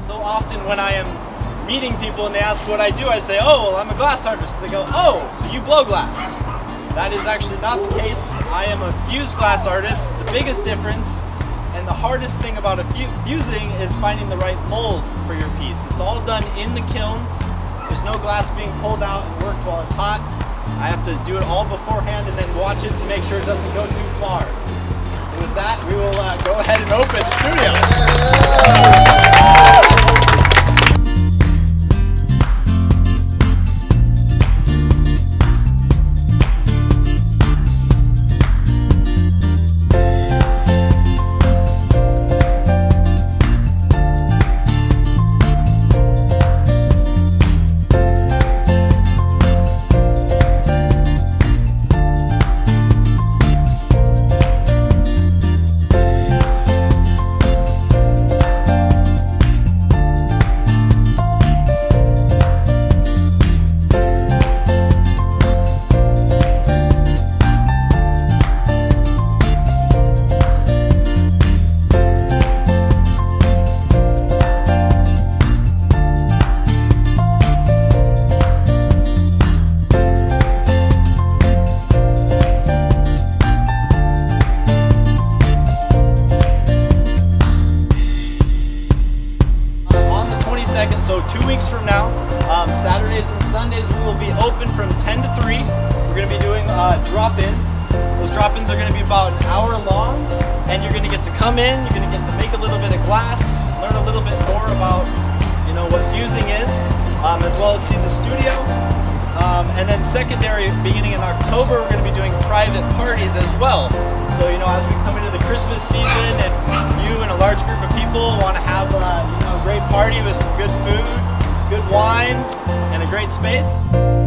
So often when I am meeting people and they ask what I do, I say, oh, well, I'm a glass artist. They go, oh, so you blow glass. That is actually not the case. I am a fused glass artist. The biggest difference and the hardest thing about fusing is finding the right mold for your piece. It's all done in the kilns. There's no glass being pulled out and worked while it's hot. I have to do it all beforehand and then watch it to make sure it doesn't go too far. So with that, we will go ahead and open the studio. So 2 weeks from now, Saturdays and Sundays we will be open from 10 to 3. We're going to be doing drop-ins. Those drop-ins are going to be about an hour long, and you're going to get to come in, you're going to get to make a little bit of glass, learn a little bit more about, you know, what fusing is, as well as see the studio. And then secondary, beginning in October, we're going to be doing private parties as well. So, you know, as we come into the Christmas season, if you and a large group of people want to have a great party with some good food, good wine, and a great space,